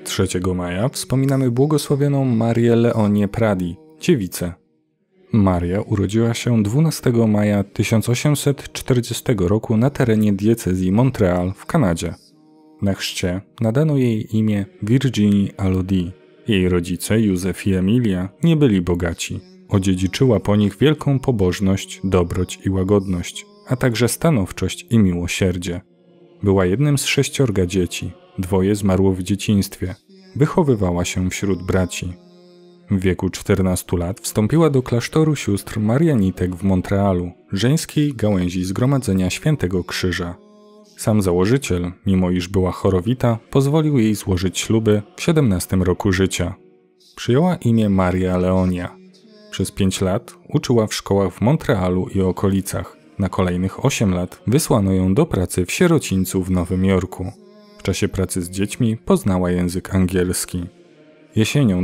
3 maja wspominamy błogosławioną Marię Leonię Pradi, dziewicę. Maria urodziła się 12 maja 1840 roku na terenie diecezji Montreal w Kanadzie. Na chrzcie nadano jej imię Virginie Alodi. Jej rodzice, Józef i Emilia, nie byli bogaci. Odziedziczyła po nich wielką pobożność, dobroć i łagodność, a także stanowczość i miłosierdzie. Była jednym z 6 dzieci. 2 zmarło w dzieciństwie. Wychowywała się wśród braci. W wieku 14 lat wstąpiła do klasztoru sióstr Marianitek w Montrealu, żeńskiej gałęzi Zgromadzenia Świętego Krzyża. Sam założyciel, mimo iż była chorowita, pozwolił jej złożyć śluby w 17 roku życia. Przyjęła imię Maria Leonia. Przez 5 lat uczyła w szkołach w Montrealu i okolicach. Na kolejnych 8 lat wysłano ją do pracy w sierocińcu w Nowym Jorku. W czasie pracy z dziećmi poznała język angielski. Jesienią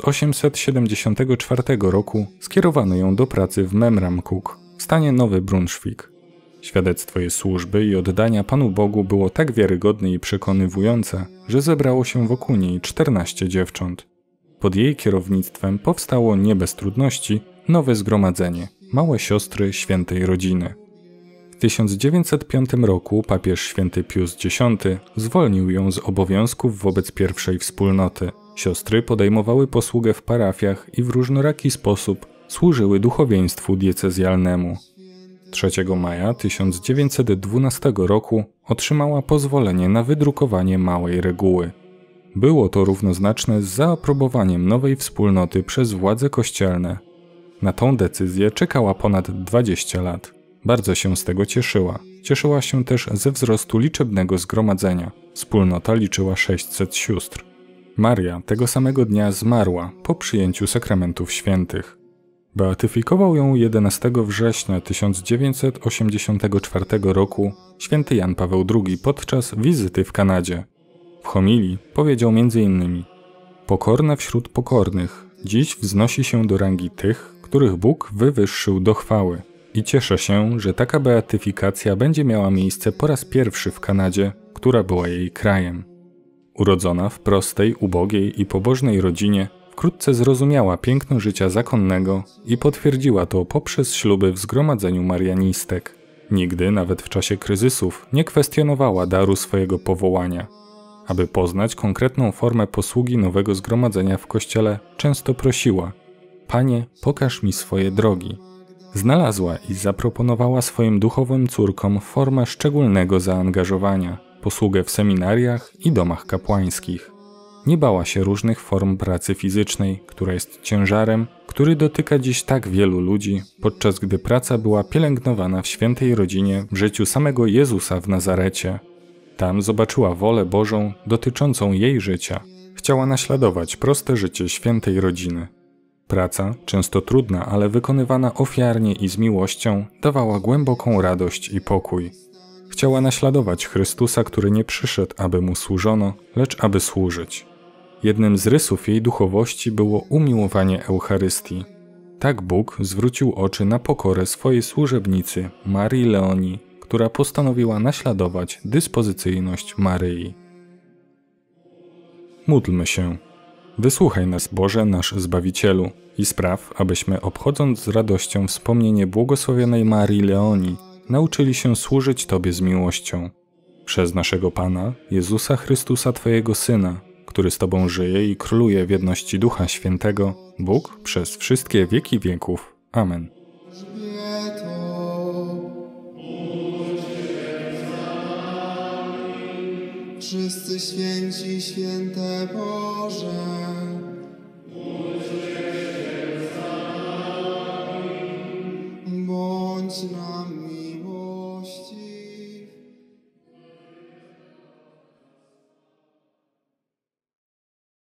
1874 roku skierowano ją do pracy w Memramcook w stanie Nowy Brunswick. Świadectwo jej służby i oddania Panu Bogu było tak wiarygodne i przekonywujące, że zebrało się wokół niej 14 dziewcząt. Pod jej kierownictwem powstało nie bez trudności nowe zgromadzenie, Małe Siostry Świętej Rodziny. W 1905 roku papież święty Pius X zwolnił ją z obowiązków wobec pierwszej wspólnoty. Siostry podejmowały posługę w parafiach i w różnoraki sposób służyły duchowieństwu diecezjalnemu. 3 maja 1912 roku otrzymała pozwolenie na wydrukowanie małej reguły. Było to równoznaczne z zaaprobowaniem nowej wspólnoty przez władze kościelne. Na tą decyzję czekała ponad 20 lat. Bardzo się z tego cieszyła. Cieszyła się też ze wzrostu liczebnego zgromadzenia. Wspólnota liczyła 600 sióstr. Maria tego samego dnia zmarła po przyjęciu sakramentów świętych. Beatyfikował ją 11 września 1984 roku święty Jan Paweł II podczas wizyty w Kanadzie. W homilii powiedział m.in.: Pokorna wśród pokornych, dziś wznosi się do rangi tych, których Bóg wywyższył do chwały. I cieszę się, że taka beatyfikacja będzie miała miejsce po raz pierwszy w Kanadzie, która była jej krajem. Urodzona w prostej, ubogiej i pobożnej rodzinie, wkrótce zrozumiała piękno życia zakonnego i potwierdziła to poprzez śluby w zgromadzeniu marianistek. Nigdy, nawet w czasie kryzysów, nie kwestionowała daru swojego powołania. Aby poznać konkretną formę posługi nowego zgromadzenia w kościele, często prosiła: Panie, pokaż mi swoje drogi. Znalazła i zaproponowała swoim duchowym córkom formę szczególnego zaangażowania, posługę w seminariach i domach kapłańskich. Nie bała się różnych form pracy fizycznej, która jest ciężarem, który dotyka dziś tak wielu ludzi, podczas gdy praca była pielęgnowana w świętej rodzinie w życiu samego Jezusa w Nazarecie. Tam zobaczyła wolę Bożą dotyczącą jej życia. Chciała naśladować proste życie świętej rodziny. Praca, często trudna, ale wykonywana ofiarnie i z miłością, dawała głęboką radość i pokój. Chciała naśladować Chrystusa, który nie przyszedł, aby Mu służono, lecz aby służyć. Jednym z rysów jej duchowości było umiłowanie Eucharystii. Tak Bóg zwrócił oczy na pokorę swojej służebnicy, Marii Leonii, która postanowiła naśladować dyspozycyjność Maryi. Módlmy się. Wysłuchaj nas, Boże, nasz Zbawicielu, i spraw, abyśmy, obchodząc z radością wspomnienie błogosławionej Marii Leonii, nauczyli się służyć Tobie z miłością. Przez naszego Pana, Jezusa Chrystusa, Twojego Syna, który z Tobą żyje i króluje w jedności Ducha Świętego, Bóg przez wszystkie wieki wieków. Amen. Wszyscy święci, święte Boże,